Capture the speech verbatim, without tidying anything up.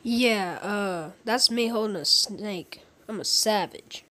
Yeah, uh, that's me holding a snake. I'm a savage.